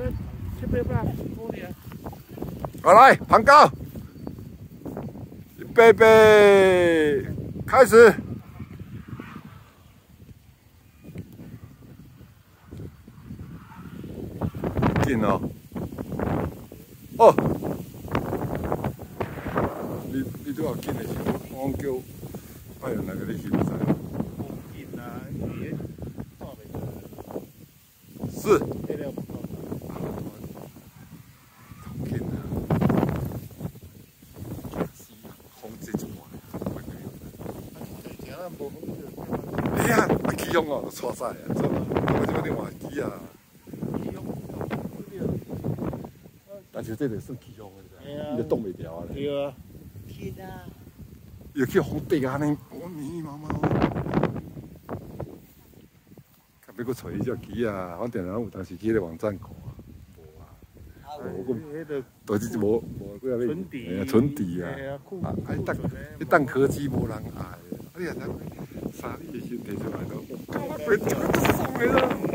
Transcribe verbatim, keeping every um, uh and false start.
七百八公里。 好来，盘高，预备备，开始。紧哦，哦，你你都要紧的时候，我叫派人来给你翕噻。 紧啊，你到没得？ 是。 配料不够。 紧啊！风这一晚，哎呀，啊起风哦，就错晒啊，错啊，我这边换机啊。但是这个算起风的，你都冻袂掉啊！ 对啊，天啊！ 又去风地安尼，我密密麻麻。看要搁找伊只机啊，我定然有当时去个网站看啊，无啊，无个，就是无无几啊个，哎呀，纯地啊，啊，啊，当一当科技无人爱，哎呀，咱啥你的身体出来都，搞我鬼屌，爽的啦！